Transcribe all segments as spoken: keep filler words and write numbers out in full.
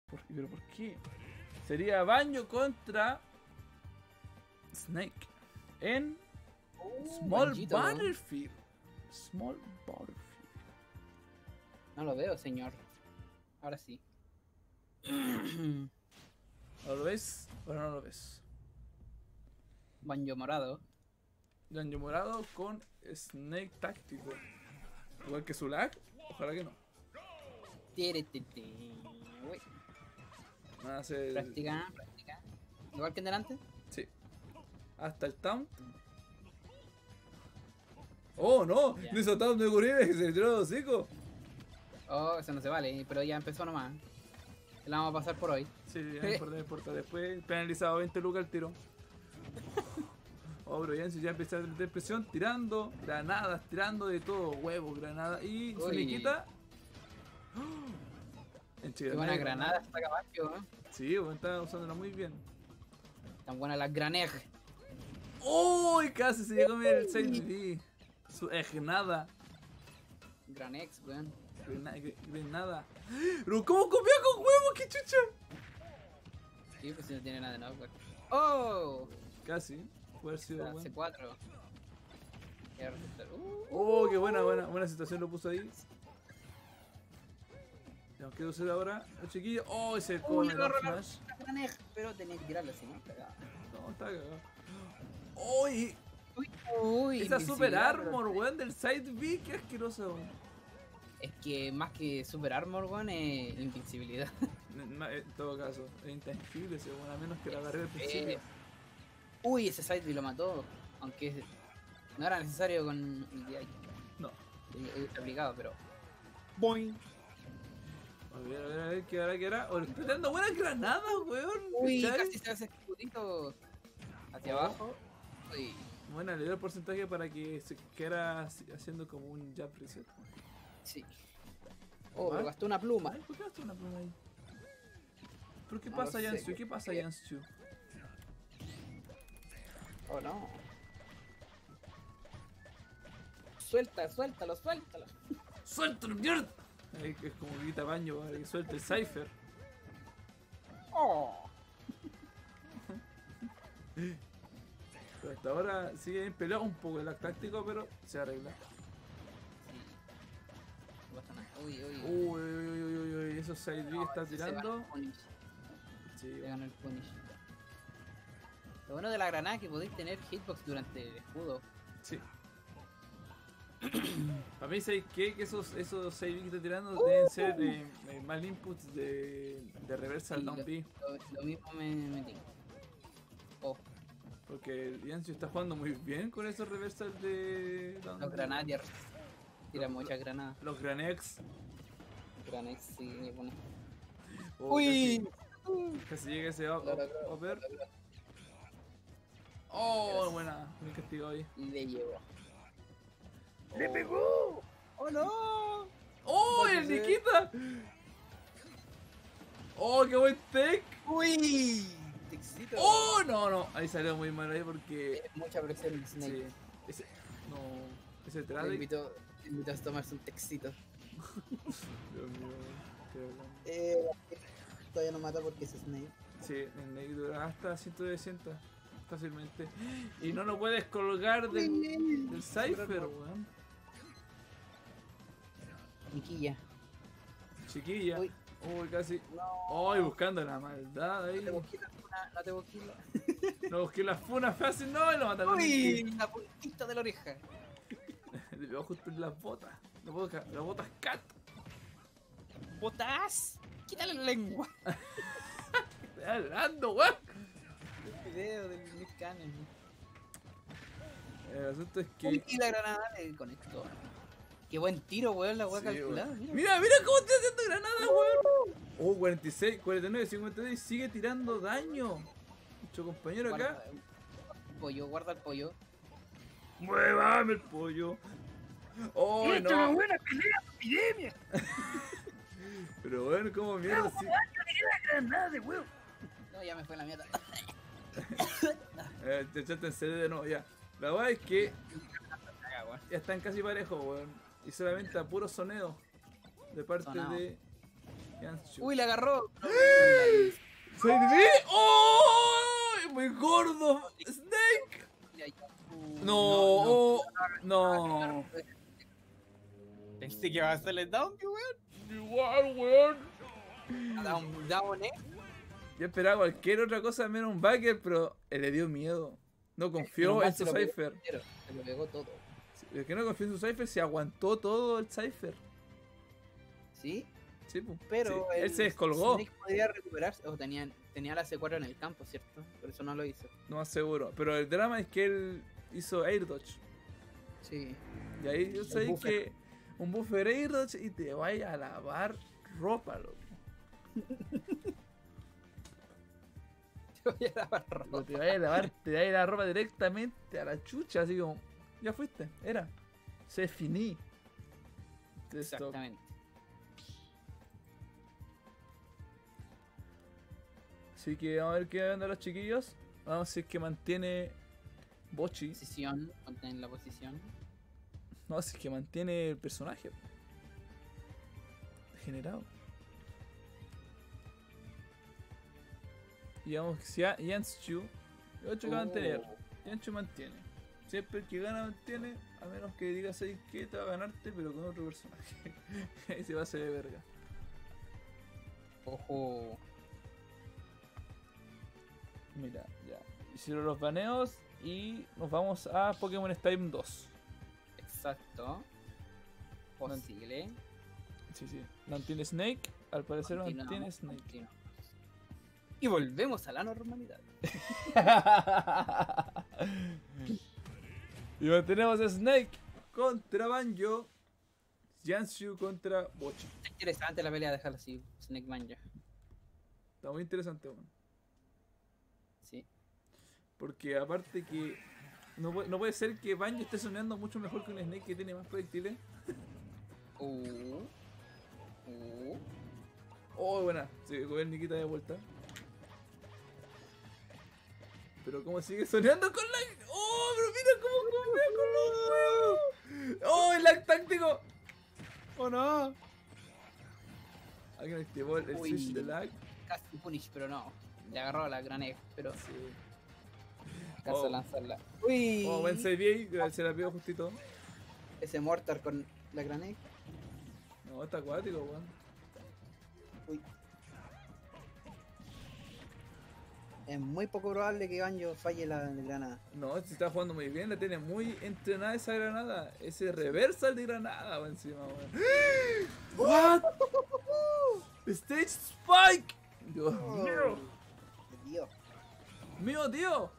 ¿Por, ¿Pero por qué? Sería Banjo contra Snake en Uh, Small Banjito. Battlefield. Small Battlefield. No lo veo, señor. Ahora sí. ¿Ahora lo ves? ¿Ahora no lo ves? Banjo morado. Banjo morado con Snake táctico. Igual que su lag. Ojalá que no. Tire, tire, tire. Uy, Van a hacer. práctica, práctica. Igual que en delante. Sí. Hasta el taunt. ¡Oh, no! Ya. No hizo taunt de Gurines que se le tiró los hocicos. Oh, eso no se vale, pero ya empezó nomás. La vamos a pasar por hoy. Sí, ya no importa, no importa. Después penalizado veinte lucas el tiro. Oh, bro, Yancy ya empezó a meter presión, tirando granadas, tirando de todo, huevos, granadas. Y se Uy. le quita. En Qué buena granada esta caballo, ¿eh? Sí, bueno, está usándola muy bien. Tan buenas las granejas. ¡Uy! Casi se llegó a comer el seis D. Su nada. Granex, weón. Granada. Pero ¿cómo comía con huevos? ¡Qué chucha! Sí, pues si no tiene nada de nada, weón. ¡Oh! Casi. Puede haber sido bueno. C cuatro. Qué resultar. Uh, Oh, qué buena, buena, buena situación lo puso ahí. Tenemos que usar ahora los chiquillos. Oh, ese Uy, con el agarró la smash. la granej, pero tenía que tirarlo así, ¿no? Cagado. No, está cagado. Uy, Uy, uy. esa super invincibilidad, armor, bro. weón, del side B, qué asqueroso. Es que más que super armor, weón, es invincibilidad. En en todo caso, es intangible ese weón, a menos que la agarre al Eh, principio. Uy, ese Sideby lo mató. Aunque no era necesario con el D I. No. El aplicado, pero. Boing. A ver, a ver, a ver, ¿qué hará, qué hará? Oh, le está dando buenas granadas, weón. Uy, ¿cachai? casi se hace escudito hacia Oh. abajo. Uy. Bueno, le dio el porcentaje para que se quedara haciendo como un jump reset. Sí. Oh, ¿Ah? pero gastó una pluma. Ay, ¿por qué gastó una pluma ahí? ¿Pero qué No pasa, lo sé, Yansu? ¿Qué pasa, ¿qué? Yansu? Oh no. Suelta, suéltalo, suéltalo. ¡Suéltalo, mierda! Ahí que es como grita baño para que suelte el Cypher. Oh. Pero hasta ahora sigue bien peleado un poco el lag táctico, pero se arregla. No pasa nada. Uy, uy. Uy, uy, uy, uy, uy, uy, esos side B está Se ganó tirando. el punish. Sí, Se ganó el punish. Lo bueno de la granada es que podéis tener hitbox durante el escudo. sí. Para mí, ¿sabéis qué? Que esos, esos side B que está tirando deben ser eh, eh, mal inputs de, de reversa al Sí, down lo, B. lo- lo mismo me metí. Oh, Porque el Yancy está jugando muy bien con esos reversals de down los B. granadiers. Tira muchas granadas. Los Granex. Granex, sí, me pone. Oh, Uy. Casi, casi llega ese up- Lo up- logró, upper. lo logró. Oh, Gracias. buena. Muy castigo ahí. Le llevó. ¡Le pegó! ¡Oh no! ¡Oh, el Entonces- Nikita! ¡Oh, qué buen tech! ¡Uy! Te excito. ¡Oh, no, no! Ahí salió muy mal ahí porque... Mucha presión en Snake. Sí, ese... No... Ese Te trade... invito, te invito a tomarse un textito. Dios mío, qué hablando. Eh, todavía no mata porque es Snake. Sí, el Nate dura hasta ciento sesenta fácilmente. Y no lo puedes colgar del, del Cypher, weón. Niquilla. Chiquilla. Uy. Uy, casi. No. Uy, buscando la maldad No ahí. te busqué la funa, no te busqué la... No busqué la funa fácil, no, y lo mataron. ¡Uy! La puntita de la oreja. Le pegó justo en las botas. Las botas, las botas cat. ¡Botas! ¡Quítale la lengua! Estoy hablando, weón. El video del Nick Cannon. El asunto es que. Uy, y la granada le conectó. Qué buen tiro, weón, la weá Sí, calculada. weón. Mira. Mira, mira cómo está haciendo granadas, weón. Oh, cuarenta y seis, cuarenta y nueve, cincuenta y seis. Sigue tirando daño. Nuestro compañero acá. Guarda, pollo, guarda el pollo. Muévame el pollo. Oh, ¡Esta es una no. buena pelea, epidemia! Pero bueno, como mierda así. Granada de huevo. No, ya me fue la mierda. Eh, te echaste en C D de nuevo, ya. La verdad es que Caga, weón. ya están casi parejos, weón. Y solamente a puro soneo. De parte Sonado. de Yanshu. Uy, la agarró. ¡Side B! ¡Oh! ¡Muy gordo! ¡Snake! Uh, No, oh, no. Pensé que iba a hacerle down, qué weón. Igual, weón. Down, down, eh. Yo esperaba cualquier otra cosa menos un backer, pero él le dio miedo. No confió Nomás en se su lo pegó Cypher. entero, se lo pegó todo. El que no confió en su Cypher se aguantó todo el Cypher. ¿Sí? Sí, pu. Pero Sí, él el se descolgó. Snake podría recuperarse. O tenía, tenía la C cuatro en el campo, ¿cierto? Por eso no lo hizo. No más seguro. Pero el drama es que él hizo Air Dodge. Sí. Y ahí yo sé buffer. que un buffer Air Dodge y te vaya a lavar ropa, loco. Te voy a lavar Pero ropa. te vaya a lavar, te vaya a la ropa directamente a la chucha, así como, ya fuiste, era. Se finí. Esto. Exactamente. Así que vamos a ver qué van los chiquillos. Vamos a ver si es que mantiene Bochi. Posición, mantén la posición. No, si es que mantiene el personaje. Degenerado. Y vamos, si a Yanshu, yo creo que va a mantener. Oh. Yanshu mantiene. Siempre el que gana mantiene, a menos que digas ahí que te va a ganarte, pero con otro personaje. Ahí se va a hacer de verga. Ojo. Mira, ya. Hicieron los baneos y nos vamos a Pokémon Stadium dos. Exacto. Posible. Sí, sí. Mantiene Snake. Al parecer Continuamos, mantiene Snake. continuamos. Y volvemos a la normalidad. Y mantenemos a Snake contra Banjo. Yanshu contra Bochi. Está interesante la pelea, déjala así. Snake Manja. Está muy interesante, weón. Sí. Porque aparte que no puede, no puede ser que Banjo esté soñando mucho mejor que un Snake que tiene más proyectiles. Uh. Uh. Oh, buena. Se coge el Nikita de vuelta. Pero como sigue soñando con la... Oh, pero mira cómo comea con los huevos. Oh, el lag táctico. Oh no. Alguien activó el, el Uy. switch de lag. Casi punish, pero no. Le agarró la gran egg, pero Sí. alcanzó Oh. a lanzarla. Uy. Oh, buen save ahí, se la pido justito. Ese Mortar con la gran egg. No, está acuático, weón. Uy. Es muy poco probable que Banjo falle la granada. No, se está jugando muy bien, la tiene muy entrenada esa granada. Ese reversal de granada, weón, encima, weón. What? Stage Spike. Dios mío. Dios. Mío, tío.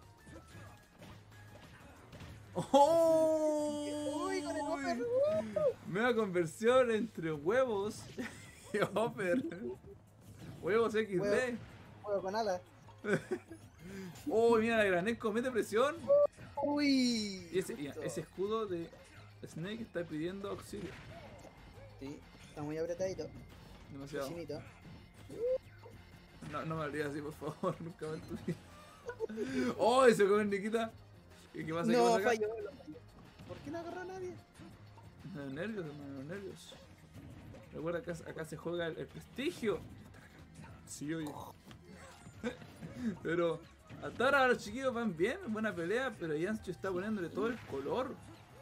Oh, Uy, con el Hopper. Nueva conversión entre huevos y Hopper. Huevos equis de. Huevo. Juego con alas. Oh, mira, la Granesco mete presión. Uy. Y ese, justo. ese escudo de Snake está pidiendo auxilio. Sí, está muy apretadito. Demasiado. Chinito. No, no me olvides así, por favor. Nunca más en tu vida. Oh, ese con Nikita. ¿Y qué pasa? ¿Qué No, pasa acá? falló, lo falló. ¿Por qué no agarró a nadie? Los nervios, hermano, los nervios. Recuerda que acá, acá se juega el, el prestigio. Sí, oye. Pero hasta ahora los chiquillos van bien, buena pelea, pero Yanshu está poniéndole todo el color.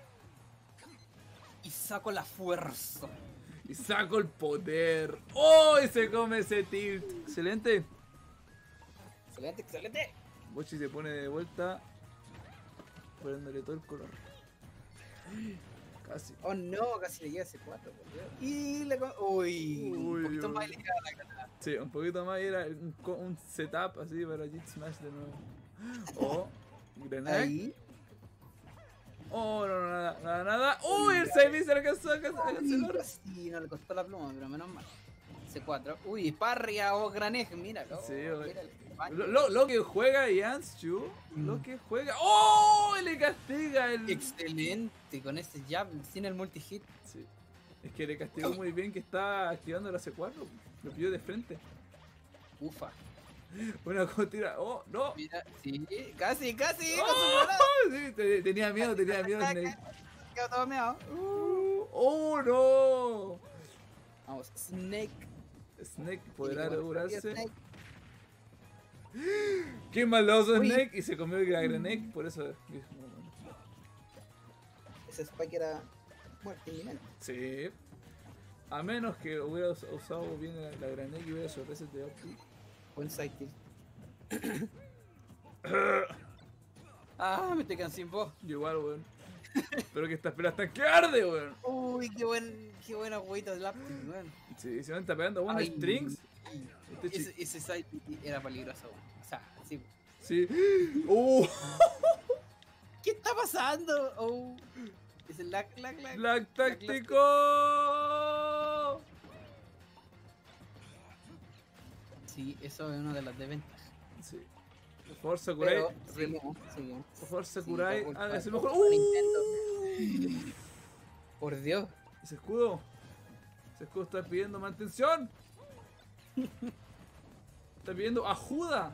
Y saco la fuerza. Y saco el poder. ¡Oh! Y se come ese tilt. Excelente. Excelente, excelente. Bochi se pone de vuelta. Poniéndole todo el color. Casi. Oh no, casi le llega ese cuatro, por Dios. Y le co- Uy, Uy, un poquito uy. más y le llega la granada. Sí, un poquito más y era un, co- un setup así para Jit Smash de nuevo. Oh, Grenade. Ahí. Oh, no, no, nada, nada, nada. Uy, el Saimi se alcanzó a can- a Uy, cancelar. casi no le costó la pluma, pero menos mal. C cuatro. Uy, parria o granej, míralo. Sí, oye. míralo. Baño. Lo, lo, lo que juega Yanshu, lo que juega. ¡Oh! Le castiga el. Excelente, con ese jab, sin el multi-hit. Sí. Es que le castigó muy bien que está activando la C cuatro. Lo pilló de frente. Ufa. Una tira. ¡Oh! ¡No! Mira, sí, casi, casi. con su ¡Oh! granada. Sí, te- tenía miedo, tenía miedo. Snake. Quedó todo meado. Uh, ¡Oh, no! Vamos, Snake Snake podrá Igual, regularse. Snake. Qué maloso Uy. Snake y se comió el Granite, por eso. Ese Spike era muerte inminente. Sí. A menos que hubiera us- usado bien la, la Granite y hubiera hecho reset de Opti. Buen sidekick. Ah, me estoy quedando sin voz. Yo igual, weón. Pero que estas pelas están que arde, weón. Uy, qué buen, qué buena jueguito de lápiz, weón. Sí, si no está pegando buenos Ay, strings. Este Ese, chi- ese sidekick era peligroso, weón. O sea, sí. Sí. Uh, ¿Qué está pasando? Oh. Es el lag, lag, lag. lag táctico. Sí, eso es una de las desventajas. Sí. Por favor, Sakurai. Pero, re- seguimos, seguimos. Por favor, Sí, Sakurai. por culpa Haga de- su mejor. por Nintendo. ¡Uh! Por Dios. Ese escudo. Ese escudo está pidiendo mantención. Está pidiendo ajuda.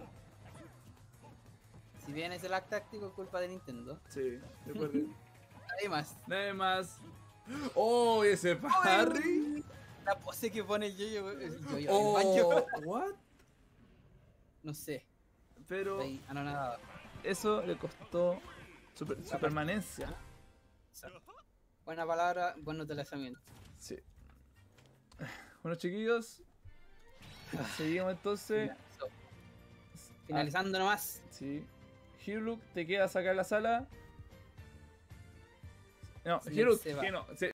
Si bien es el lag táctico, es culpa de Nintendo. Sí, recuerden. Nadie más. Nada más. ¡Oh! Ese parry. La pose que pone el yo-yo, el yo-yo, el Oh, banjo. what? No sé. Pero Ahí, anonadado. eso le costó su, per- su permanencia. Buena palabra, buen utilizamiento. Sí. Bueno, chiquillos. Seguimos entonces. So, finalizando nomás. Sí. Hirluk, te queda sacar la sala. No, Snake Hirluk, se va. que no. se-